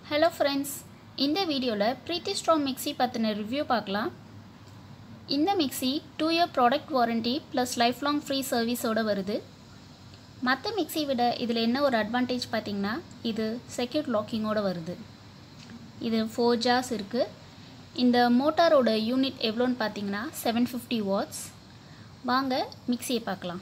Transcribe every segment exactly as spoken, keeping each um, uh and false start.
Hello friends, இந்த வீடியோல Preeti Strong Mixie பத்தின ரிவ்யூ பார்க்கலாம். இந்த mixie two year product warranty plus lifelong free service ஓட வருது. மற்ற மிக்ஸி விட இதில் என்ன ஒரு அட்வான்டேஜ் பார்த்தீங்கன்னா இது செக்யூர் லாக்கிங்கோட வருது. இது four jars இருக்கு. இந்த மோட்டாரோட யூனிட் எவ்வளோன்னு பார்த்தீங்கன்னா seven fifty watts. வாங்க மிக்ஸியை பார்க்கலாம்.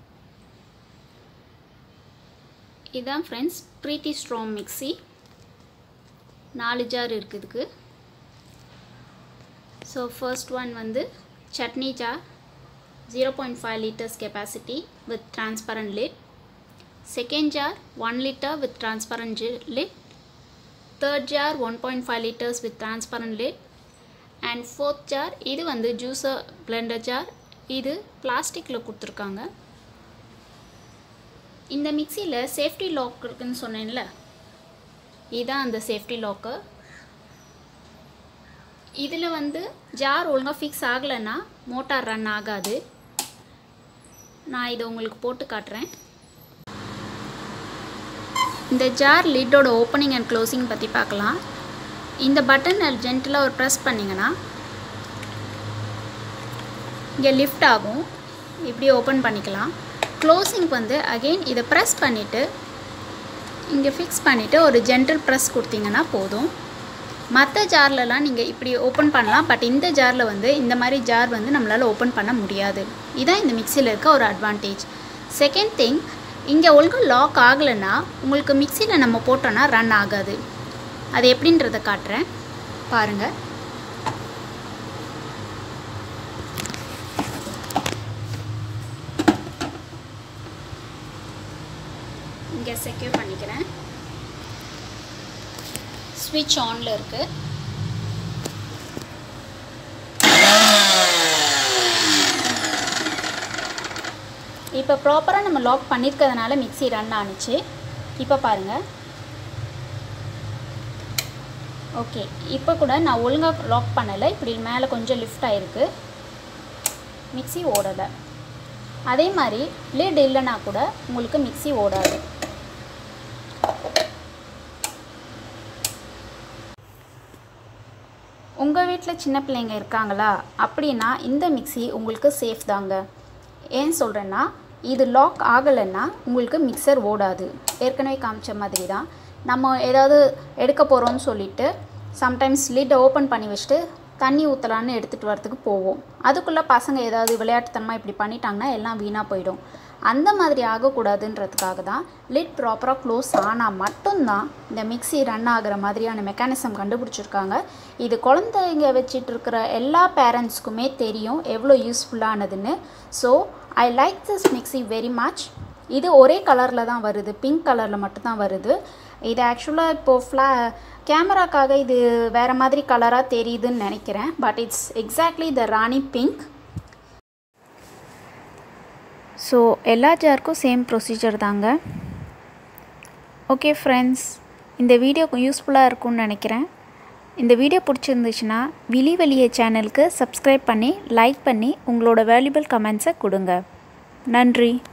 இதான் ஃப்ரெண்ட்ஸ் Preeti Strong மிக்ஸி. நாலு ஜார் இருக்குதுக்கு. ஸோ ஃபர்ஸ்ட் ஒன் வந்து chutney jar zero point five liters capacity with transparent lid. Second jar one liter with transparent lid. Third jar one point five liters with transparent lid. And fourth jar இது வந்து juicer Blender jar. இது பிளாஸ்டிக்கில் கொடுத்துருக்காங்க. இந்த மிக்ஸியில் safety lock இருக்குன்னு சொன்னேன்ல, இதுதான் அந்த சேஃப்டி லாக்கர். இதில் வந்து ஜார் ஒழுங்காக ஃபிக்ஸ் ஆகலைன்னா மோட்டார் ரன் ஆகாது. நான் இதை உங்களுக்கு போட்டு காட்டுறேன். இந்த ஜார் லிட்டோட ஓப்பனிங் அண்ட் க்ளோசிங் பற்றி பார்க்கலாம். இந்த பட்டன் ஜென்டலாக ஒரு ப்ரெஸ் பண்ணிங்கன்னா இங்கே லிஃப்ட் ஆகும். இப்படி ஓப்பன் பண்ணிக்கலாம். க்ளோசிங் வந்து அகெயின் இதை ப்ரெஸ் பண்ணிவிட்டு இங்கே ஃபிக்ஸ் பண்ணிவிட்டு ஒரு ஜென்டல் ப்ரெஸ் கொடுத்தீங்கன்னா போதும். மற்ற ஜார்லலாம் நீங்கள் இப்படி ஓப்பன் பண்ணலாம். பட் இந்த ஜாரில் வந்து இந்த மாதிரி ஜார் வந்து நம்மளால் ஓப்பன் பண்ண முடியாது. இதுதான் இந்த மிக்சியில் இருக்க ஒரு அட்வான்டேஜ். செகண்ட் திங், இங்கே ஒழுங்காக லாக் ஆகலைன்னா உங்களுக்கு மிக்சியில் நம்ம போட்டோன்னா ரன் ஆகாது. அது எப்படின்றத காட்டுறேன் பாருங்கள். இங்கே செக்யூர் பண்ணிக்கிறேன். ஸ்விட்ச் ஆனில் இருக்குது. இப்போ ப்ராப்பராக நம்ம லாக் பண்ணியிருக்கிறதுனால மிக்ஸி ரன் ஆனிச்சு. இப்போ பாருங்கள். ஓகே, இப்போ கூட நான் ஒழுங்காக லாக் பண்ணலை. இப்படி மேலே கொஞ்சம் லிஃப்ட் ஆகிருக்கு. மிக்ஸி ஓடலை. அதே மாதிரி லிட் இல்லைன்னா கூட உங்களுக்கு மிக்ஸி ஓடாது. உங்கள் வீட்டில் சின்ன பிள்ளைங்க இருக்காங்களா அப்படின்னா இந்த மிக்ஸி உங்களுக்கு சேஃப் தாங்க. ஏன் சொல்கிறேன்னா இது லாக் ஆகலைன்னா உங்களுக்கு மிக்சர் ஓடாது. ஏற்கனவே காமிச்ச மாதிரி தான். நம்ம ஏதாவது எடுக்க போகிறோம்னு சொல்லிவிட்டு சம்டைம்ஸ் லிட்டை ஓப்பன் பண்ணி வச்சுட்டு தண்ணி ஊற்றலான்னு எடுத்துகிட்டு வரத்துக்கு போவோம். அதுக்குள்ளே பசங்க ஏதாவது விளையாட்டுத்தனமாக இப்படி பண்ணிட்டாங்கன்னா எல்லாம் வீணாக போயிடும். அந்த மாதிரி ஆகக்கூடாதுன்றதுக்காக தான் லிட் ப்ராப்பராக க்ளோஸ் ஆனால் மட்டும்தான் இந்த மிக்ஸி ரன் ஆகிற மாதிரியான மெக்கானிசம் கண்டுபிடிச்சிருக்காங்க. இது குழந்தைங்க வச்சிட்டு இருக்கிற எல்லா பேரண்ட்ஸ்க்குமே தெரியும் எவ்வளோ யூஸ்ஃபுல்லானதுன்னு. So I like this mixie very much. இது ஒரே கலரில் தான் வருது, பிங்க் கலரில் மட்டும்தான் வருது. இது ஆக்சுவலாக இப்போது ஃப்ளா கேமராக்காக இது வேறு மாதிரி கலராக தெரியுதுன்னு நினைக்கிறேன். But it's exactly the Rani pink. So எல்லா ஜாருக்கும் சேம் ப்ரொசீஜர் தாங்க. ஓகே ஃப்ரெண்ட்ஸ், இந்த வீடியோ யூஸ்ஃபுல்லாக இருக்கும்னு நினைக்கிறேன். இந்த வீடியோ பிடிச்சிருந்துச்சுன்னா விழி வெளியே சேனலுக்கு சப்ஸ்கிரைப் பண்ணி லைக் பண்ணி உங்களோட வேல்யூபிள் கமெண்ட்ஸை கொடுங்க. நன்றி.